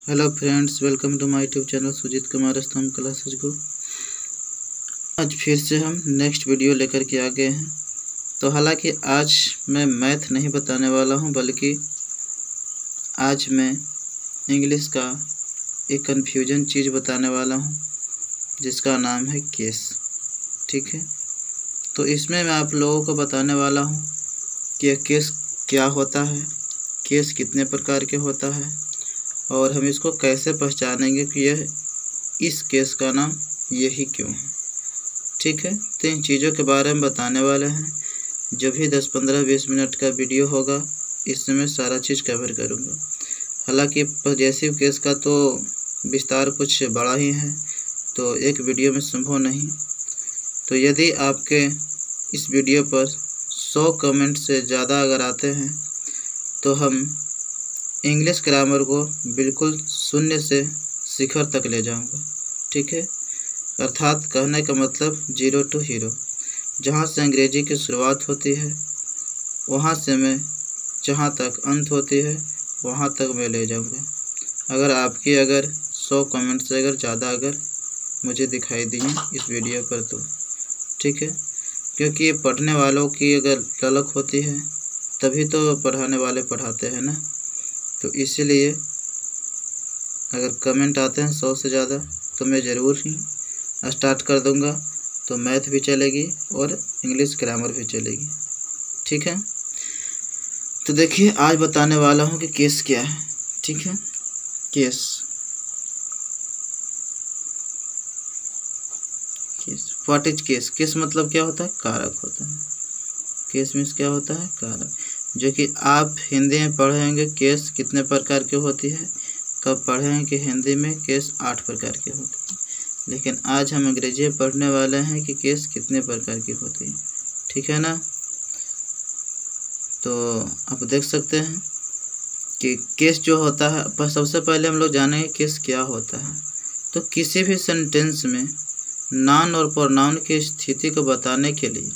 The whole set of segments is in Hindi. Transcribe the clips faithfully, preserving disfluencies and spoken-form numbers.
Hello friends, welcome to my YouTube channel Sujeet Kumar स्तंभ क्लासेज को। आज फिर से हम नेक्स्ट वीडियो लेकर के आ गए हैं। तो हालांकि आज मैं मैथ नहीं बताने वाला हूं, बल्कि आज मैं इंग्लिश का एक कन्फ्यूजन चीज़ बताने वाला हूं, जिसका नाम है केस। ठीक है, तो इसमें मैं आप लोगों को बताने वाला हूं कि यह केस क्या होता है, केस कितने प्रकार के होता है, और हम इसको कैसे पहचानेंगे कि यह इस केस का नाम यही क्यों है। ठीक है, तो इन चीज़ों के बारे में बताने वाले हैं। जो भी दस पंद्रह बीस मिनट का वीडियो होगा, इसमें मैं सारा चीज़ कवर करूँगा। हालांकि पजेसिव केस का तो विस्तार कुछ बड़ा ही है, तो एक वीडियो में संभव नहीं। तो यदि आपके इस वीडियो पर सौ कमेंट से ज़्यादा अगर आते हैं, तो हम इंग्लिश ग्रामर को बिल्कुल शून्य से शिखर तक ले जाऊंगा। ठीक है, अर्थात कहने का मतलब जीरो टू हीरो। जहाँ से अंग्रेजी की शुरुआत होती है, वहाँ से मैं जहाँ तक अंत होती है, वहाँ तक मैं ले जाऊंगा। अगर आपकी अगर सौ कमेंट से अगर ज़्यादा अगर मुझे दिखाई दिए इस वीडियो पर, तो ठीक है, क्योंकि ये पढ़ने वालों की अगर ललक होती है, तभी तो पढ़ाने वाले पढ़ाते हैं ना। तो इसीलिए अगर कमेंट आते हैं सौ से ज़्यादा, तो मैं ज़रूर ही स्टार्ट कर दूंगा। तो मैथ भी चलेगी और इंग्लिश ग्रामर भी चलेगी। ठीक है, तो देखिए आज बताने वाला हूँ कि केस क्या है। ठीक है, case case what is case. Case मतलब क्या होता है? कारक होता है। केस मीन्स क्या होता है? कारक। जो कि आप हिंदी में पढ़े होंगे केस कितने प्रकार के होती है, कब पढ़े हैं कि हिंदी में केस आठ प्रकार की होती है। लेकिन आज हम अंग्रेजी में पढ़ने वाले हैं कि केस कितने प्रकार की होती है। ठीक है ना। तो आप देख सकते हैं कि केस जो होता है, पर सबसे पहले हम लोग जानेंगे केस क्या होता है। तो किसी भी सेंटेंस में नाउन और प्रोनाउन की स्थिति को बताने के लिए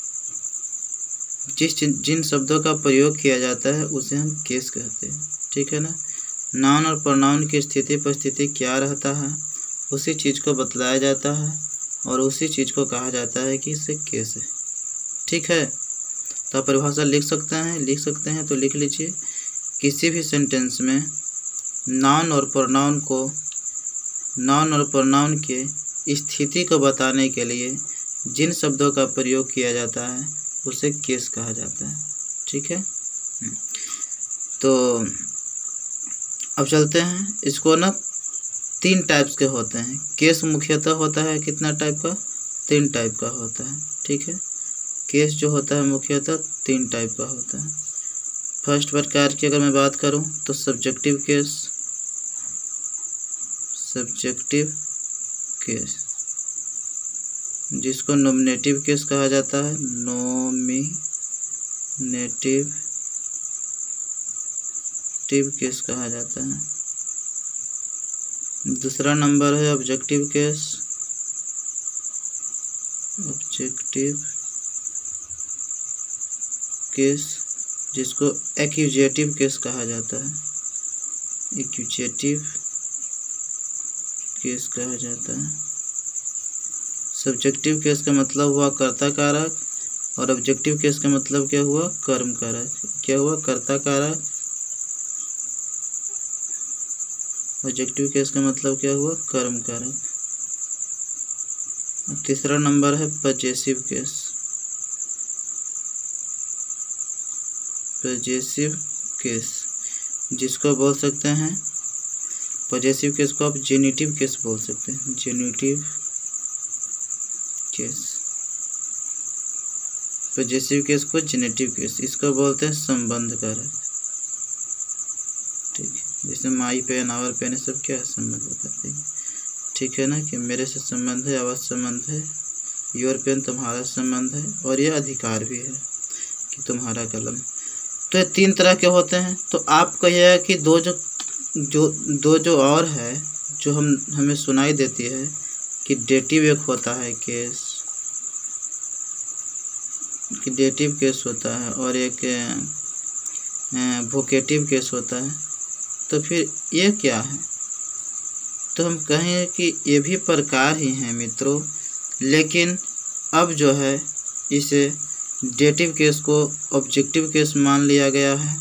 जिस जिन शब्दों का प्रयोग किया जाता है, उसे हम केस कहते हैं। ठीक है ना। नाउन और प्रोनाउन की स्थिति परिस्थिति क्या रहता है, उसी चीज़ को बतलाया जाता है और उसी चीज़ को कहा जाता है कि इसे केस है। ठीक है, तो आप परिभाषा लिख सकते हैं लिख सकते हैं तो लिख लीजिए। किसी भी सेंटेंस में नाउन और प्रोनाउन को नाउन और प्रोनाउन के स्थिति को बताने के लिए जिन शब्दों का प्रयोग किया जाता है, उसे केस कहा जाता है। ठीक है, तो अब चलते हैं। इसको ना तीन टाइप्स के होते हैं। केस मुख्यतः होता है कितना टाइप का? तीन टाइप का होता है। ठीक है, केस जो होता है मुख्यतः तीन टाइप का होता है। फर्स्ट प्रकार की अगर मैं बात करूं तो सब्जेक्टिव केस। सब्जेक्टिव केस जिसको नॉमिनेटिव केस कहा जाता है। नॉमिनेटिव टिव केस कहा जाता है। दूसरा नंबर है ऑब्जेक्टिव केस। ऑब्जेक्टिव केस जिसको एक्यूजेटिव केस कहा जाता है। एक्यूजेटिव केस कहा जाता है। सब्जेक्टिव केस का मतलब हुआ कर्ता कारक, और ऑब्जेक्टिव केस का मतलब क्या हुआ? कर्म कारक। क्या हुआ? कर्ता कारक। ऑब्जेक्टिव केस का मतलब क्या हुआ? कर्म कारक। तीसरा नंबर है पजेसिव केस। पजेसिव केस जिसको बोल सकते हैं, पजेसिव केस को आप जेनिटिव केस बोल सकते हैं। जेनिटिव केस, पजेसिव केस को जेनेटिव केस, इसको बोलते हैं संबंध कारक। ठीक है, जैसे माई पेन, आवर पेन, सब क्या संबंध बताते हैं। ठीक है ना, कि मेरे से संबंध है, आवाज संबंध है, योर पेन तुम्हारा संबंध है, और ये अधिकार भी है कि तुम्हारा कलम। तो ये तीन तरह के होते हैं। तो आप कहिएगा कि दो जो जो दो जो और है, जो हम हमें सुनाई देती है कि डेटिव एक होता है केस, कि डेटिव केस होता है, और एक वोकेटिव केस होता है। तो फिर ये क्या है? तो हम कहें कि ये भी प्रकार ही हैं मित्रों, लेकिन अब जो है इसे डेटिव केस को ऑब्जेक्टिव केस मान लिया गया है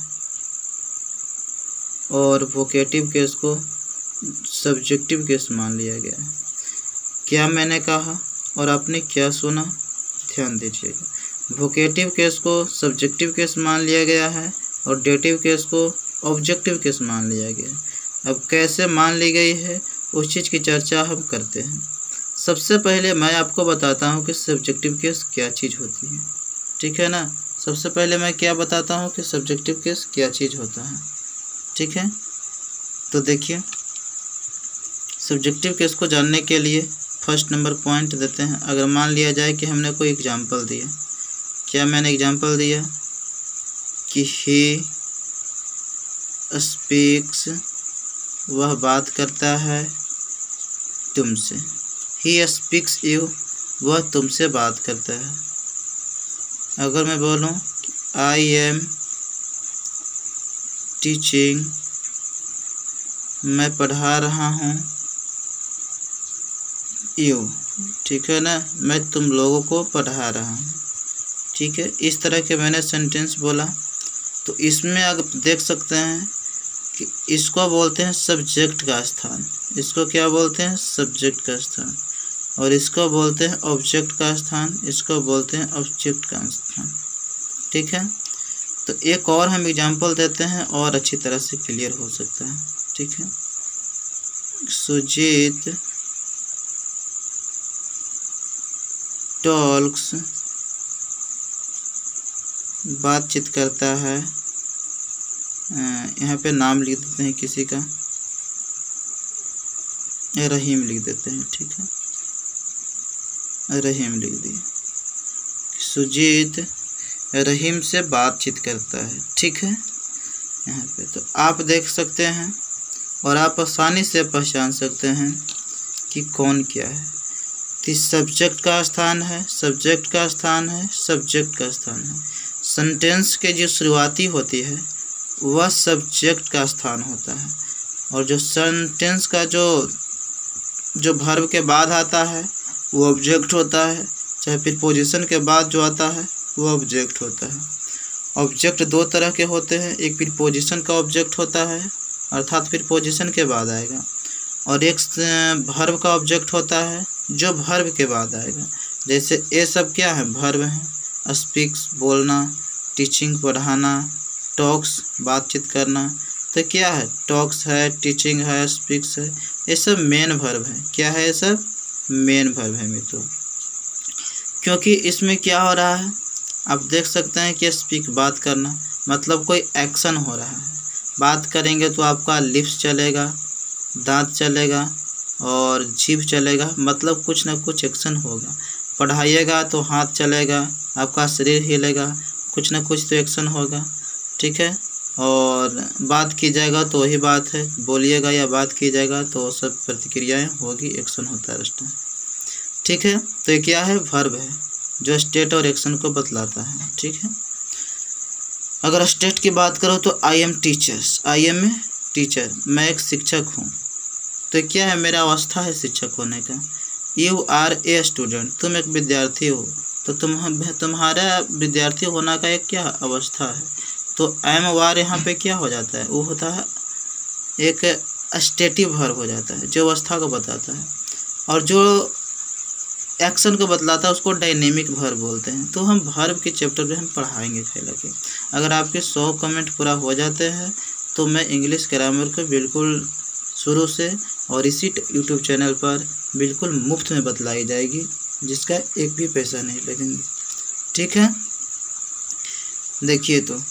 और वोकेटिव केस को सब्जेक्टिव केस मान लिया गया है। क्या मैंने कहा और आपने क्या सुना, ध्यान दीजिएगा। वोकेटिव केस को सब्जेक्टिव केस मान लिया गया है और डेटिव केस को ऑब्जेक्टिव केस मान लिया गया है। अब कैसे मान ली गई है उस चीज़ की चर्चा हम करते हैं। सबसे पहले मैं आपको बताता हूँ कि सब्जेक्टिव केस क्या चीज़ होती है, ठीक है ना। सबसे पहले मैं क्या बताता हूँ कि सब्जेक्टिव केस क्या चीज़ होता है, ठीक है। तो देखिए, सब्जेक्टिव केस को जानने के लिए फर्स्ट नंबर पॉइंट देते हैं। अगर मान लिया जाए कि हमने कोई एग्जांपल दिया, क्या मैंने एग्जांपल दिया कि ही स्पीक्स, वह बात करता है तुमसे। ही स्पीक्स यू, वह तुमसे बात करता है। अगर मैं बोलूं आई एम टीचिंग, मैं पढ़ा रहा हूँ यू, ठीक है ना, मैं तुम लोगों को पढ़ा रहा हूँ, ठीक है। इस तरह के मैंने सेंटेंस बोला। तो इसमें आप देख सकते हैं कि इसको बोलते हैं सब्जेक्ट का स्थान, इसको क्या बोलते हैं, सब्जेक्ट का स्थान, और इसको बोलते हैं ऑब्जेक्ट का स्थान, इसको बोलते हैं ऑब्जेक्ट का स्थान, ठीक है। तो एक और हम एग्जांपल देते हैं और अच्छी तरह से क्लियर हो सकता है, ठीक है। सुजीत टॉक्स, बातचीत करता है, यहाँ पे नाम लिख देते हैं किसी का, रहीम लिख देते हैं, ठीक है, रहीम लिख दिए। सुजीत रहीम से बातचीत करता है, ठीक है। यहाँ पे तो आप देख सकते हैं और आप आसानी से पहचान सकते हैं कि कौन क्या है। तो सब्जेक्ट का स्थान है, सब्जेक्ट का स्थान है, सब्जेक्ट का स्थान है। सेंटेंस के जो शुरुआती होती है वह सब्जेक्ट का स्थान होता है, और जो सेंटेंस का जो जो वर्ब के बाद आता है वो ऑब्जेक्ट होता है, चाहे फिर पोजीशन के बाद जो आता है वो ऑब्जेक्ट होता है। ऑब्जेक्ट दो तरह के होते हैं, एक फिर पोजीशन का ऑब्जेक्ट होता है, अर्थात फिर पोजीशन के बाद आएगा, और एक वर्ब का ऑब्जेक्ट होता है जो वर्ब के बाद आएगा। जैसे ये सब क्या है, वर्ब हैं। स्पीक्स बोलना, टीचिंग पढ़ाना, टॉक्स बातचीत करना, तो क्या है, टॉक्स है, टीचिंग है, स्पीक्स है, ये सब मेन वर्ब है। क्या है, ये सब मेन वर्ब है मित्रों। क्योंकि इसमें क्या हो रहा है, आप देख सकते हैं कि स्पीक बात करना, मतलब कोई एक्शन हो रहा है। बात करेंगे तो आपका लिप्स चलेगा, दांत चलेगा और जीभ चलेगा, मतलब कुछ ना कुछ एक्शन होगा। पढ़ाइएगा तो हाथ चलेगा, आपका शरीर हिलेगा, कुछ ना कुछ तो एक्शन होगा, ठीक है। और बात की जाएगा तो वही बात है, बोलिएगा या बात की जाएगा तो सब प्रतिक्रियाएं होगी, एक्शन होता रहता है, ठीक है। तो ये क्या है, वर्ब है जो स्टेट और एक्शन को बतलाता है, ठीक है। अगर स्टेट की बात करो तो I am teachers, I am a teacher, मैं एक शिक्षक हूँ। तो क्या है, मेरा अवस्था है शिक्षक होने का। यू आर ए स्टूडेंट, तुम एक विद्यार्थी हो, तो तुम तुम्हारा विद्यार्थी होना का एक क्या अवस्था है। तो एम वार यहाँ पे क्या हो जाता है, वो होता है एक स्टेटिव वर्ब हो जाता है जो अवस्था को बताता है, और जो एक्शन को बतलाता है उसको डायनेमिक वर्ब बोलते हैं। तो हम वर्ब के चैप्टर में हम पढ़ाएंगे खेला के। अगर आपके सौ कमेंट पूरा हो जाते हैं तो मैं इंग्लिश ग्रामर को बिल्कुल शुरू से और इसी यूट्यूब चैनल पर बिल्कुल मुफ्त में बतलाई जाएगी, जिसका एक भी पैसा नहीं लगेंगे, ठीक है। देखिए, तो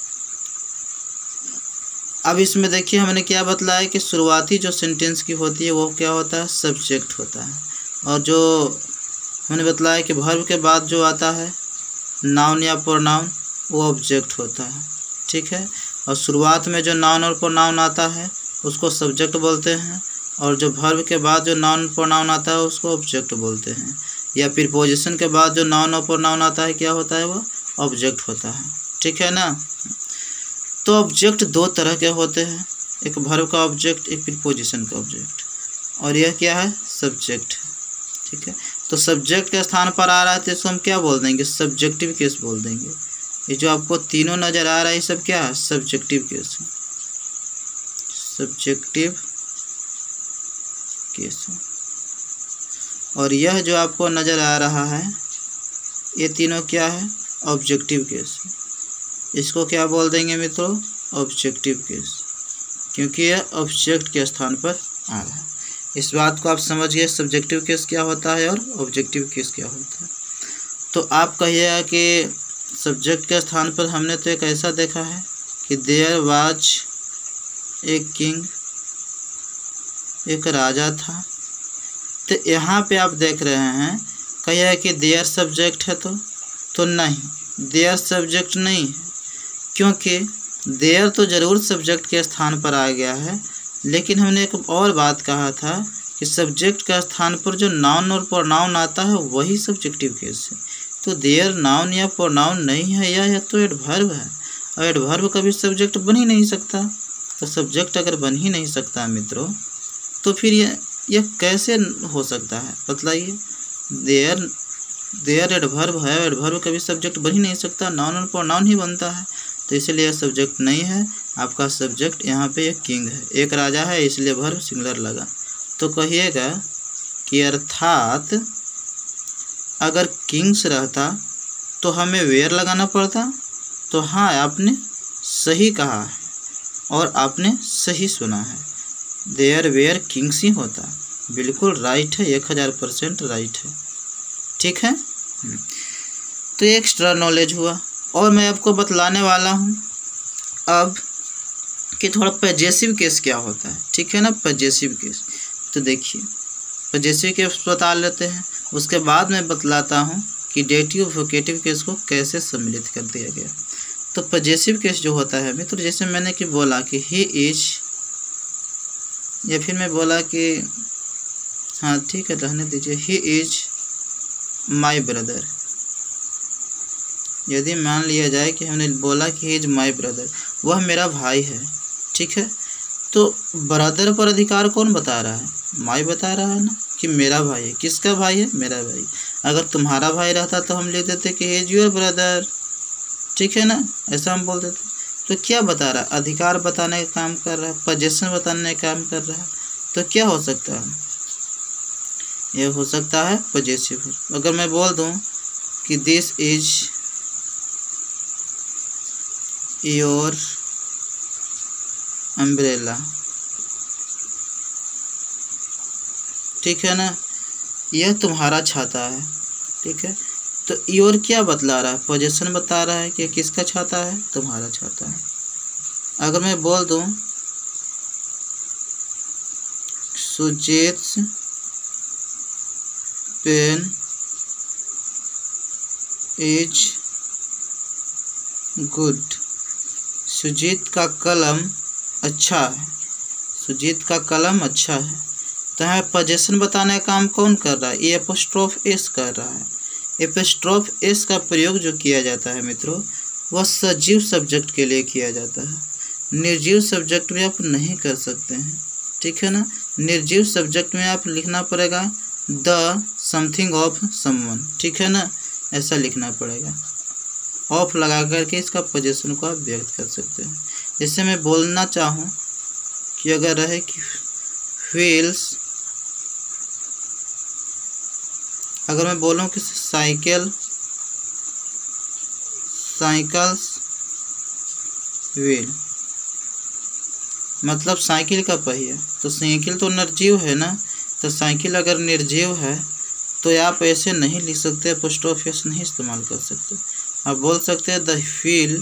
अब इसमें देखिए हमने क्या बतलाया कि शुरुआती जो सेंटेंस की होती है वो क्या होता है, सब्जेक्ट होता है, और जो हमने बतलाया कि वर्ब के बाद जो आता है नाउन या प्रोनाउन वो ऑब्जेक्ट होता है, ठीक है। और शुरुआत में जो नाउन और प्रोनाउन आता है उसको सब्जेक्ट बोलते हैं, और जो वर्ब के बाद जो नाउन प्रोनाउन आता है उसको ऑब्जेक्ट बोलते हैं, या फिर पोजीशन के बाद जो नाउन और प्रोनाउन आता है क्या होता है, वो ऑब्जेक्ट होता है, ठीक है ना। तो ऑब्जेक्ट दो तरह के होते हैं, एक वर्ब का ऑब्जेक्ट, एक फिर पोजीशन का ऑब्जेक्ट। और यह क्या है, सब्जेक्ट। ठीक है, तो सब्जेक्ट के स्थान पर आ रहा है तो इसको हम क्या बोल देंगे, सब्जेक्टिव केस बोल देंगे। ये जो आपको तीनों नज़र आ रहा है ये सब क्या है, सब्जेक्टिव केस है, सब्जेक्टिव केस है। और यह जो आपको नज़र आ रहा है ये तीनों क्या है, ऑब्जेक्टिव केस है। इसको क्या बोल देंगे मित्रों, ऑब्जेक्टिव केस, क्योंकि यह ऑब्जेक्ट के स्थान पर आ रहा है। इस बात को आप समझ गए, सब्जेक्टिव केस क्या होता है और ऑब्जेक्टिव केस क्या होता है। तो आप कहिएगा कि सब्जेक्ट के स्थान पर हमने तो एक ऐसा देखा है कि देयर वाज ए किंग, एक राजा था। तो यहाँ पे आप देख रहे हैं कहिएगा कि देयर सब्जेक्ट है, तो तो नहीं, देयर सब्जेक्ट नहीं है, क्योंकि देयर तो ज़रूर सब्जेक्ट के स्थान पर आ गया है, लेकिन हमने एक और बात कहा था कि सब्जेक्ट का स्थान पर जो नाउन और प्रोनाउन आता है वही सब्जेक्टिव केस है। तो देयर नाउन या प्रोनाउन नहीं है, या, या तो एडवर्ब है, और एडवर्ब कभी सब्जेक्ट बन ही नहीं सकता। तो सब्जेक्ट अगर बन ही नहीं सकता मित्रों, तो फिर यह यह कैसे हो सकता है, बतलाइए। देयर देयर एडवर्ब है, एडवर्ब कभी सब्जेक्ट बन ही नहीं सकता, नाउन और प्रोनाउन ही बनता है, तो इसलिए यह सब्जेक्ट नहीं है। आपका सब्जेक्ट यहाँ पे एक किंग है, एक राजा है, इसलिए वर्ब सिंगुलर लगा। तो कहिएगा कि अर्थात अगर किंग्स रहता तो हमें वेयर लगाना पड़ता। तो हाँ, आपने सही कहा है और आपने सही सुना है, देयर वेयर किंग्स ही होता, बिल्कुल राइट है, एक हज़ार परसेंट राइट है। ठीक है, तो ये एक्स्ट्रा नॉलेज हुआ। और मैं आपको बतलाने वाला हूँ अब कि थोड़ा पजेसिव केस क्या होता है। ठीक है ना, पजेसिव केस। तो देखिए, पजेसिव केस बता लेते हैं, उसके बाद मैं बतलाता हूँ कि डेटिव वोकेटिव केस को कैसे सम्मिलित कर दिया गया। तो पजेसिव केस जो होता है मित्र, जैसे मैंने कि बोला कि ही इज, या फिर मैं बोला कि हाँ ठीक है रहने दीजिए, ही इज माई ब्रदर। यदि मान लिया जाए कि हमने बोला कि ही इज माई ब्रदर, वह मेरा भाई है। ठीक है, तो ब्रदर पर अधिकार कौन बता रहा है, माई बता रहा है ना कि मेरा भाई है। किसका भाई है, मेरा भाई। अगर तुम्हारा भाई रहता तो हम लिख देते कि ही इज योर ब्रदर। ठीक है ना, ऐसा हम बोल देते। तो क्या बता रहा है, अधिकार बताने का काम कर रहा है, पोजीशन बताने का काम कर रहा है। तो क्या हो सकता है, यह हो सकता है पॉजिटिव। अगर मैं बोल दूं कि दिस इज योर अम्ब्रेला, ठीक है ना, यह तुम्हारा छाता है। ठीक है, तो योर क्या बतला रहा है, पोजीशन बता रहा है कि किसका छाता है, तुम्हारा छाता है। अगर मैं बोल दूं Sujeet pen is good, Sujeet का कलम अच्छा है, सुजीत का कलम अच्छा है। तो यहाँ पोजीशन बताने का काम कौन कर रहा है, ये एपोस्ट्रोफ एस कर रहा है। एपोस्ट्रोफ एस का प्रयोग जो किया जाता है मित्रों, वह सजीव सब्जेक्ट के लिए किया जाता है, निर्जीव सब्जेक्ट में आप नहीं कर सकते हैं। ठीक है ना, निर्जीव सब्जेक्ट में आप लिखना पड़ेगा द समथिंग ऑफ समवन। ठीक है ना, ऐसा लिखना पड़ेगा, ऑफ लगा करके इसका पोजीशन को आप व्यक्त कर सकते हैं। जैसे मैं बोलना चाहूँ कि अगर रहे कि व्हील्स, अगर मैं बोलूँ कि साइकिल साइकिल्स व्हील, मतलब साइकिल का पहिया। तो साइकिल तो निर्जीव है ना, तो साइकिल अगर निर्जीव है तो आप ऐसे नहीं लिख सकते, एपोस्ट्रोफ एस नहीं इस्तेमाल कर सकते। आप बोल सकते हैं the wheel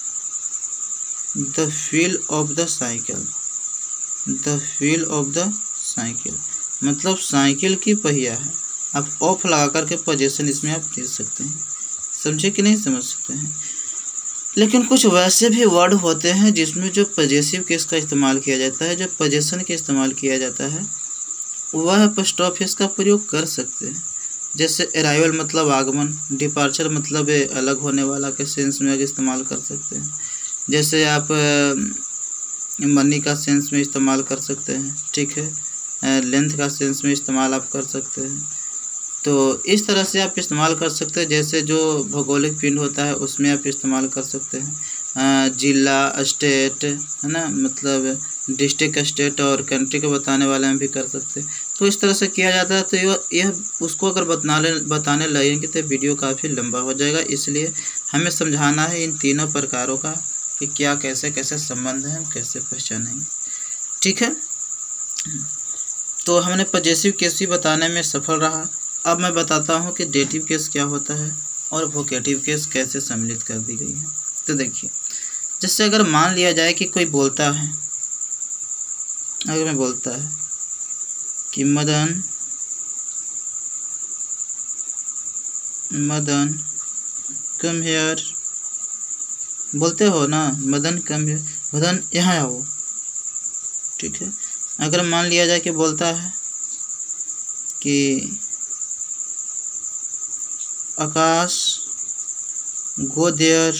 the wheel of the cycle, the wheel of the cycle, मतलब साइकिल की पहिया है। आप ऑफ लगा करके पोजीशन इसमें आप दे सकते हैं। समझे कि नहीं समझ सकते हैं। लेकिन कुछ वैसे भी वर्ड होते हैं जिसमें जो पजेसिव केस का इस्तेमाल किया जाता है, जो पोजीशन के इस्तेमाल किया जाता है, वह एपोस्ट्रोफ एस का प्रयोग कर सकते हैं। जैसे अराइवल मतलब आगमन, डिपार्चर मतलब अलग होने वाला के सेंस में इस्तेमाल कर सकते हैं। जैसे आप मनी का सेंस में इस्तेमाल कर सकते हैं। ठीक है, लेंथ का सेंस में इस्तेमाल आप कर सकते हैं। तो इस तरह से आप इस्तेमाल कर सकते हैं। जैसे जो भौगोलिक पिंड होता है उसमें आप इस्तेमाल कर सकते हैं। जिला, स्टेट, है ना, मतलब डिस्ट्रिक्ट, स्टेट और कंट्री को बताने वाले में भी कर सकते हैं। तो इस तरह से किया जाता है। तो यह यह उसको अगर बताने बताने लगेंगे तो वीडियो काफ़ी लंबा हो जाएगा, इसलिए हमें समझाना है इन तीनों प्रकारों का कि क्या कैसे कैसे संबंध है, हम कैसे पहचानेंगे। ठीक है, तो हमने पजेसिव केस भी बताने में सफल रहा। अब मैं बताता हूँ कि डेटिव केस क्या होता है और वोकेटिव केस कैसे सम्मिलित कर दी गई है। तो देखिए, जैसे अगर मान लिया जाए कि कोई बोलता है, अगर मैं बोलता है कि मदन मदन कम हियर, बोलते हो ना, मदन कम हियर, मदन यहाँ आओ। ठीक है, अगर मान लिया जाए कि बोलता है कि आकाश गो देयर,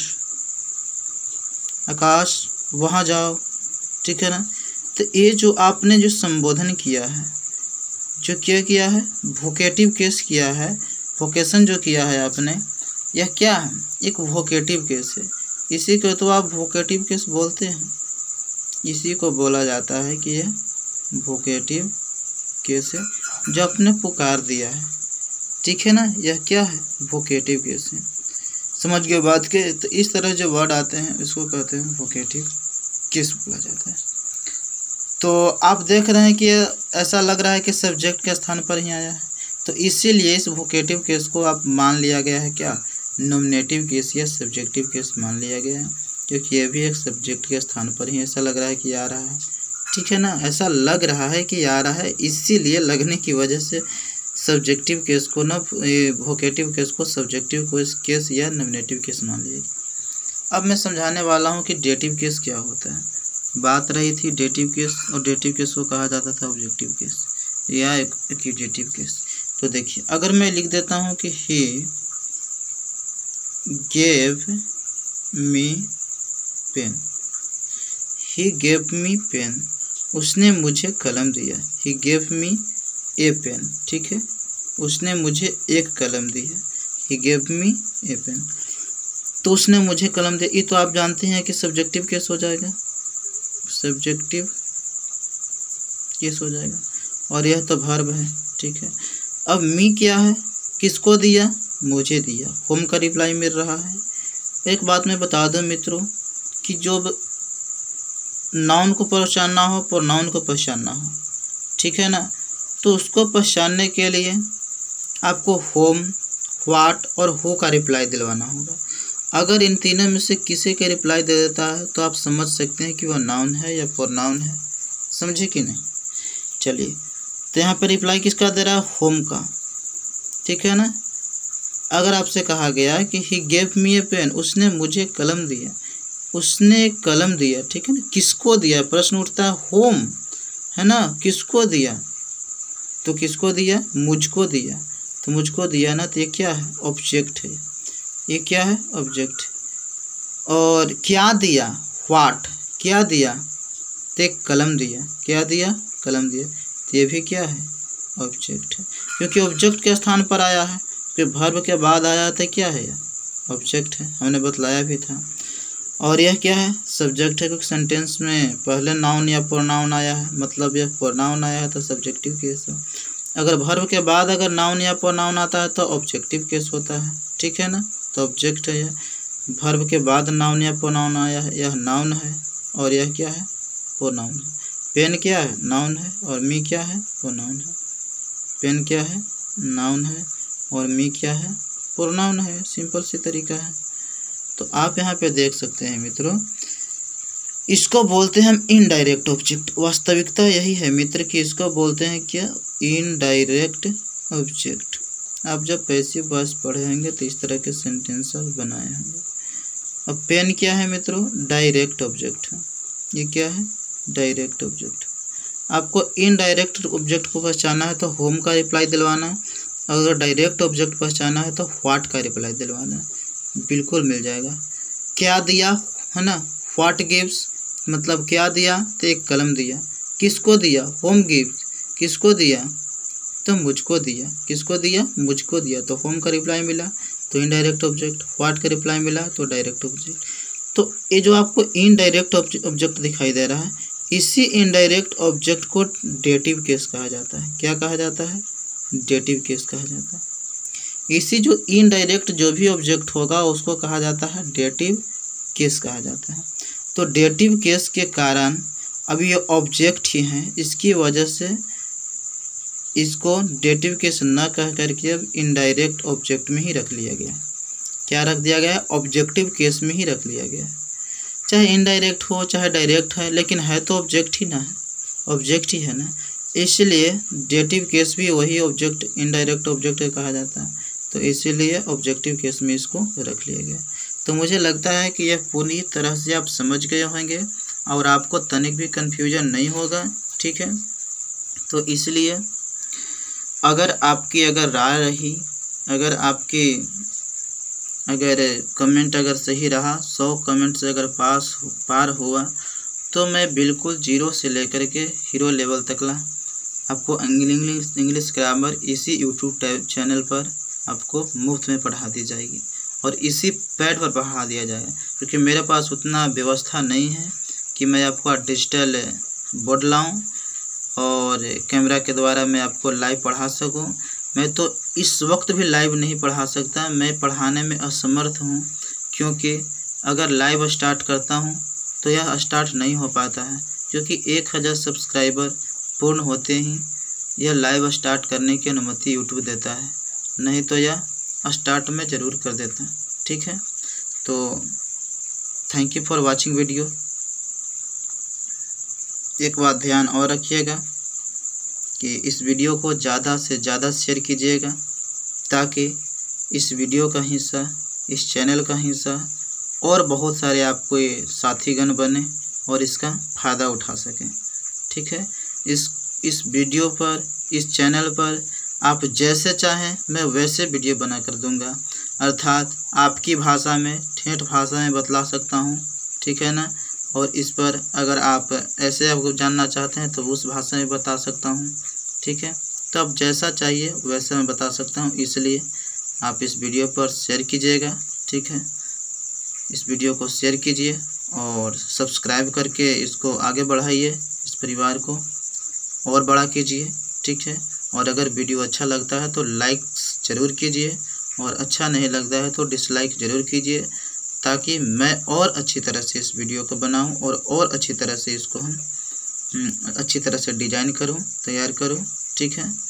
आकाश वहाँ जाओ। ठीक है ना, तो ये जो आपने जो संबोधन किया है, जो क्या किया है, वोकेटिव केस किया है, वोकेशन जो किया है आपने, यह क्या है, एक वोकेटिव केस है। इसी को तो आप वोकेटिव केस बोलते हैं, इसी को बोला जाता है कि यह वोकेटिव केस है जो आपने पुकार दिया है। ठीक है ना, यह क्या है, वोकेटिव केस है। समझ गए बात के? तो इस तरह जो वर्ड आते हैं इसको कहते हैं वोकेटिव केस बोला जाता है। तो आप देख रहे हैं कि ऐसा लग रहा है कि सब्जेक्ट के स्थान पर ही आया है, तो इसीलिए इस वोकेटिव केस को आप मान लिया गया है क्या, नॉमिनेटिव केस या सब्जेक्टिव केस मान लिया गया है, क्योंकि ये भी एक सब्जेक्ट के स्थान पर ही ऐसा लग रहा है कि आ रहा है। ठीक है ना, ऐसा लग रहा है कि आ रहा है, इसीलिए लगने की वजह से सब्जेक्टिव केस को ना, वोकेटिव केस को सब्जेक्टिव केस या नॉमिनेटिव केस मान लिया गया। अब मैं समझाने वाला हूँ कि डेटिव केस क्या होता है। बात रही थी डेटिव केस, और डेटिव केस को कहा जाता था ऑब्जेक्टिव केस या एक्यूजेटिव केस। तो देखिए, अगर मैं लिख देता हूँ कि he gave me pen, he gave me pen, उसने मुझे कलम दिया। ही गेव मी ए पेन, ठीक है, उसने मुझे एक कलम दी है। ही गेव मी ए पेन, तो उसने मुझे कलम दिया। ये तो आप जानते हैं कि सब्जेक्टिव केस हो जाएगा, सब्जेक्टिव केस हो जाएगा, और यह तो वर्ब है। ठीक है, अब मी क्या है, किसको दिया, मुझे दिया, होम का रिप्लाई मिल रहा है। एक बात मैं बता दूं मित्रों कि जो नाउन को पहचानना हो, प्रोनाउन को पहचानना हो, ठीक है ना, तो उसको पहचानने के लिए आपको होम, व्हाट और हु का रिप्लाई दिलवाना होगा। अगर इन तीनों में से किसी के रिप्लाई दे देता है तो आप समझ सकते हैं कि वह नाउन है या प्रोनाउन है। समझे कि नहीं? चलिए, तो यहाँ पर रिप्लाई किसका दे रहा है, होम का। ठीक है ना, अगर आपसे कहा गया कि he gave me A pen, उसने मुझे कलम दिया, उसने कलम दिया, ठीक है ना, किसको दिया, प्रश्न उठता है, होम, है ना, किसको दिया, तो किसको दिया, मुझको दिया, तो मुझको दिया ना, तो ये क्या है, ऑब्जेक्ट है, ये क्या है, ऑब्जेक्ट। और क्या दिया, व्हाट, क्या दिया, तो एक कलम दिया, क्या दिया, कलम दिया, तो ये भी क्या है, ऑब्जेक्ट है, क्योंकि ऑब्जेक्ट के स्थान पर आया है, क्योंकि वर्ब के बाद आया था, क्या है, ऑब्जेक्ट है, हमने बतलाया भी था। और यह क्या है, सब्जेक्ट है, क्योंकि सेंटेंस में पहले नाउन या प्रोनाउन आया है, मतलब यह प्रोनाउन आया है तो सब्जेक्टिव केस है। अगर वर्ब के बाद अगर नाउन या प्रोनाउन आता है तो ऑब्जेक्टिव केस होता है। ठीक है ना, तो ऑब्जेक्ट है यह, वर्ब के बाद नाउन या प्रोनाउन आया है, यह नाउन है, और यह क्या है, प्रोनाउन है। पेन क्या है, नाउन है, और मी क्या है, प्रोनाउन है। पेन क्या है, नाउन है, और मी क्या है, प्रोनाउन है। सिंपल सी तरीका है। तो आप यहाँ पे देख सकते हैं मित्रों, इसको बोलते हैं हम इनडायरेक्ट ऑब्जेक्ट। वास्तविकता यही है मित्र कि इसको बोलते हैं क्या, इनडायरेक्ट ऑब्जेक्ट। आप जब पैसिव वॉइस पढ़ेंगे तो इस तरह के सेंटेंस बनाए होंगे। अब पेन क्या है मित्रों, डायरेक्ट ऑब्जेक्ट है। ये क्या है, डायरेक्ट ऑब्जेक्ट। आपको इनडायरेक्ट ऑब्जेक्ट को पहचाना है तो होम का रिप्लाई दिलवाना है, अगर डायरेक्ट ऑब्जेक्ट पहचाना है तो व्हाट का रिप्लाई दिलवाना है, बिल्कुल मिल जाएगा। क्या दिया, है ना, व्हाट गिव्स, मतलब क्या दिया, तो एक कलम दिया, किसको दिया, होम गिव्स, किसको दिया? तो मुझको दिया। किसको दिया? मुझको दिया। तो होम का रिप्लाई मिला तो इनडायरेक्ट ऑब्जेक्ट। व्हाट का रिप्लाई मिला तो डायरेक्ट ऑब्जेक्ट। तो ये जो आपको इनडायरेक्ट ऑब्जेक्ट दिखाई दे रहा है, इसी इनडायरेक्ट ऑब्जेक्ट को डेटिव केस कहा जाता है। क्या कहा जाता है? डेटिव केस कहा जाता है। इसी जो इनडायरेक्ट जो भी ऑब्जेक्ट होगा उसको कहा जाता है डेटिव केस कहा जाता है। तो डेटिव केस के कारण अब ये ऑब्जेक्ट ही हैं, इसकी वजह से इसको डेटिव केस न कह करके अब इनडायरेक्ट ऑब्जेक्ट में ही रख लिया गया। क्या रख दिया गया? ऑब्जेक्टिव केस में ही रख लिया गया। चाहे इनडायरेक्ट हो चाहे डायरेक्ट है, लेकिन है तो ऑब्जेक्ट ही ना है, ऑब्जेक्ट ही है ना, इसलिए डेटिव केस भी वही ऑब्जेक्ट इनडायरेक्ट ऑब्जेक्ट कहा जाता है। तो इसीलिए ऑब्जेक्टिव केस में इसको रख लिया गया। तो मुझे लगता है कि यह पूरी तरह से आप समझ गए होंगे और आपको तनिक भी कन्फ्यूजन नहीं होगा। ठीक है, तो इसलिए अगर आपकी अगर राय रही, अगर आपकी अगर कमेंट अगर सही रहा, सौ कमेंट से अगर पास पार हुआ, तो मैं बिल्कुल जीरो से लेकर के हीरो लेवल तक ला आपको इंग्लिश इंग्लिश ग्रामर इसी यूट्यूब चैनल पर आपको मुफ्त में पढ़ा दी जाएगी और इसी पैड पर पढ़ा दिया जाएगा। क्योंकि मेरे पास उतना व्यवस्था नहीं है कि मैं आपको डिजिटल बोर्ड लाऊं और कैमरा के द्वारा मैं आपको लाइव पढ़ा सकूं। मैं तो इस वक्त भी लाइव नहीं पढ़ा सकता, मैं पढ़ाने में असमर्थ हूं, क्योंकि अगर लाइव स्टार्ट करता हूं तो यह स्टार्ट नहीं हो पाता है, क्योंकि एक हज़ार सब्सक्राइबर पूर्ण होते ही यह लाइव स्टार्ट करने की अनुमति यूट्यूब देता है, नहीं तो यह स्टार्ट में ज़रूर कर देता है। ठीक है, तो thank you for watching video. एक बात ध्यान और रखिएगा कि इस वीडियो को ज़्यादा से ज़्यादा शेयर कीजिएगा, ताकि इस वीडियो का हिस्सा, इस चैनल का हिस्सा और बहुत सारे आपको ये साथीगण बने और इसका फ़ायदा उठा सकें। ठीक है, इस इस वीडियो पर, इस चैनल पर आप जैसे चाहें मैं वैसे वीडियो बना कर दूंगा, अर्थात आपकी भाषा में, ठेठ भाषा में बतला सकता हूँ। ठीक है ना, और इस पर अगर आप ऐसे आपको जानना चाहते हैं तो उस भाषा में बता सकता हूँ। ठीक है, तो आप जैसा चाहिए वैसे मैं बता सकता हूँ, इसलिए आप इस वीडियो पर शेयर कीजिएगा। ठीक है, इस वीडियो को शेयर कीजिए और सब्सक्राइब करके इसको आगे बढ़ाइए, इस परिवार को और बड़ा कीजिए। ठीक है, और अगर वीडियो अच्छा लगता है तो लाइक ज़रूर कीजिए और अच्छा नहीं लगता है तो डिसलाइक ज़रूर कीजिए, ताकि मैं और अच्छी तरह से इस वीडियो को बनाऊं और और अच्छी तरह से इसको हम अच्छी तरह से डिज़ाइन करूं, तैयार करूं। ठीक है।